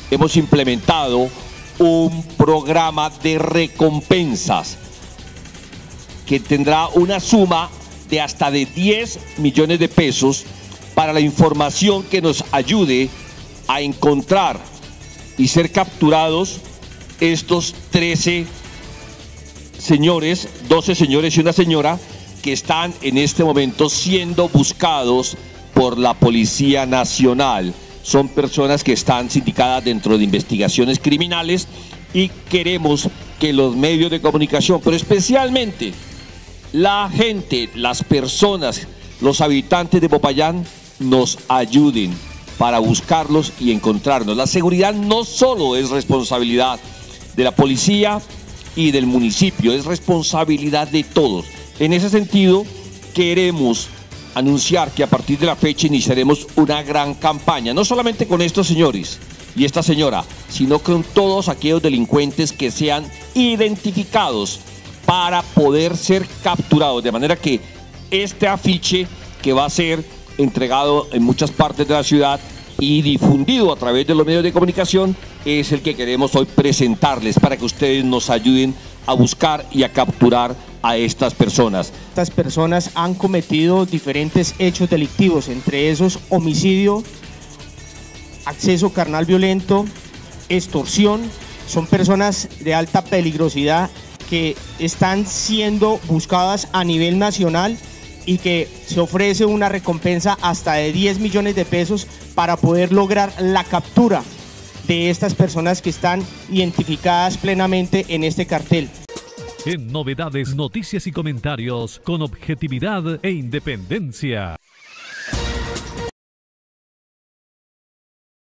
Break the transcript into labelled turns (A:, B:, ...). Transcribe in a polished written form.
A: hemos implementado un programa de recompensas que tendrá una suma de hasta de 10 millones de pesos para la información que nos ayude a encontrar y ser capturados estos 13 señores, 12 señores y una señora que están en este momento siendo buscados por la Policía Nacional. Son personas que están sindicadas dentro de investigaciones criminales y queremos que los medios de comunicación, pero especialmente la gente, las personas, los habitantes de Popayán, nos ayuden para buscarlos y encontrarnos. La seguridad no solo es responsabilidad de la policía y del municipio, es responsabilidad de todos. En ese sentido, queremos anunciar que a partir de la fecha iniciaremos una gran campaña, no solamente con estos señores y esta señora, sino con todos aquellos delincuentes que sean identificados para poder ser capturados, de manera que este afiche que va a ser entregado en muchas partes de la ciudad y difundido a través de los medios de comunicación es el que queremos hoy presentarles para que ustedes nos ayuden a buscar y a capturar a estas personas.
B: Estas personas han cometido diferentes hechos delictivos, entre esos homicidio, acceso carnal violento, extorsión. Son personas de alta peligrosidad que están siendo buscadas a nivel nacional y que se ofrece una recompensa hasta de 10 millones de pesos para poder lograr la captura de estas personas que están identificadas plenamente en este cartel.
C: En Novedades, noticias y comentarios con objetividad e independencia.